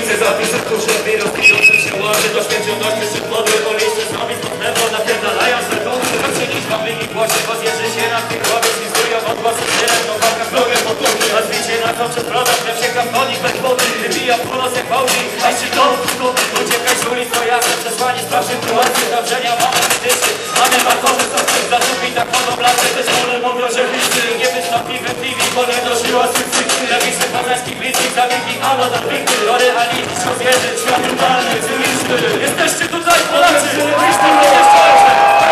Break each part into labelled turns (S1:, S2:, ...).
S1: ulicy zapiszę w kurze wirus, pijący się łączy do święcioności przy podły po liście zrobić pod lewo, napierdalają żetony. Lepszy niż wam linii głosie, bo zjeży się na tych głowie, znizują od głosów tyle, no walka z drogę po tłumie. A zbicie na to przed brodą, krew się kaptonik bez wody, wybija północ jak Audi, a jeśli to uciekaj z ulic, to jasne przesłanie z waszych sytuacji, dążenia mamy wytyczny. Mamy bankowy, co chcesz zaszukić tak wodą lasy, też one mówią, że liczy i nie wystąpimy w TV, bo nie dożyła sukcesu. Napisy poznańskich bliskich, zabiegi, ano do pikty, do realizmu, zwierzę, świat brutalny, cywilny. Jesteście tutaj Polacy, żebyście to nie szczęście.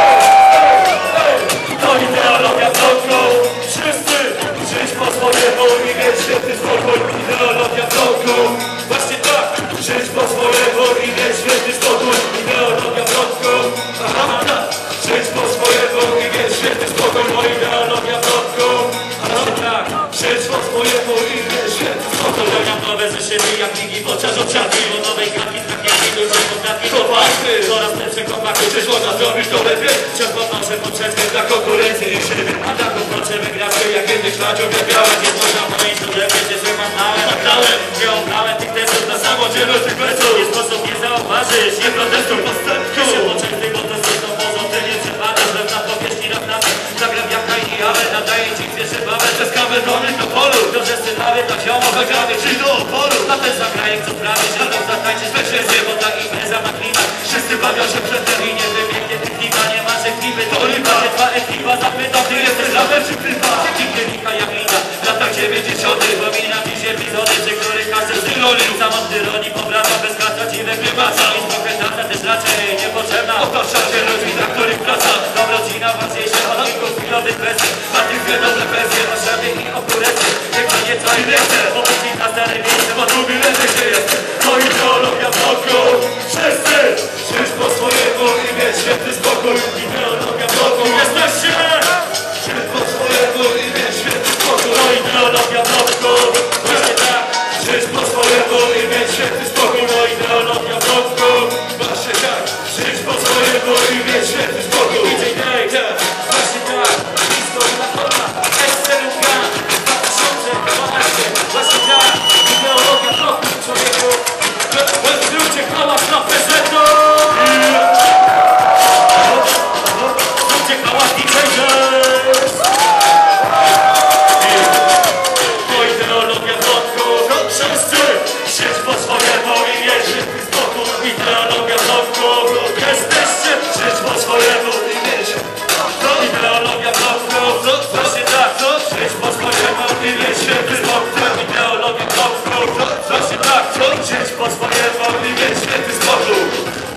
S1: To ideologia wrogą, wszyscy żyć po swojemu i mieć świetny spokój. Ideologia wrogą, właśnie tak, żyć po swojemu i mieć świetny spokój. Ideologia wrogą, aha, tak, żyć po swojemu i mieć świetny spokój. Bo ideologia wrogą, aha, tak, żyć po swojemu i mieć świetny spokój. Robiam nowe ze siebie jak ligi w oczach obciarki, bo nowej gadki trafiaki, dużo poprawki to fakty. Coraz lepsze kompakty, czyż można zrobić to lepiej? Wciąż podnoszę poprzeczkę dla konkurencji i siebie. A taką potrzebę graczy jak kiedyś radzią wygrała. Nie można powiedzieć to lepiej, że wymanałem. Nagrałem, nie obrałem tych testów na samodzielność tych pleców. Nie sposób nie zauważyć, nie protestuj postępku. Się poczęstuj, bo to są pozą, ty nie przepadasz. Lew na powierzchni rafnaty, zagram jaka i jawę. Nadaje ci zwierzę bawę, przez kawę dony do polu. Dobrze synawy, to ziomo, wygramy ci do oporu. Na ten zagraję, co sprawi, że to zatańczyć bezpiecznie, bo ta impreza ma klimat. Wszyscy bawią się przed tym i nie wybiegnie tych klipa. Nie ma, że klipy to lipa, że twa ekipa zapyta, ty jesteś raper czy klipa? Klipy lika jak lina, w latach 90. Pomina dziś epizody, przy których każdy z roli. Samotny roni pobrano bez kasa, dziwek wybaca. I trochę tata też raczej niepotrzebna. Otacza się ludźmi, na których praca. Dobra rodzina, ważniejsze od kilku chwilowych kwestii. Ma tych dwie dobre pensje, maszyny i okurecje. Tylko nie trwa i ręce, bo później na stare miejsce, bo drugi leży gdzie jest. To ideologia wrogą, wszyscy żyć po swojemu i mieć świetny spokój. Ideologia wrogą, jesteście! Żyć po swojemu i mieć świetny spokój. To ideologia wrogą, właśnie tak. Żyć po swojemu i mieć świetny spokój. To ideologia wrogą, właśnie tak. Żyć po swojemu i mieć świetny spokój. DJ Day, właśnie tak. Blisko na forma, SLK 2012, właśnie tak. Ideologia wrogą, człowieku. Ludzie, hałas na PZ-u! Ludzie, hałas DJ Day! To ideologia wrogą, wszyscy żyć po swojemu i mieć świetny spokój. Ideologia wrogą, jesteście żyć po swojemu i mieć. To ideologia wrogą, właśnie tak. Żyć po swojemu i mieć świetny spokój. Ideologia wrogą, właśnie tak. Żyć po swojemu i mieć świetny spokój.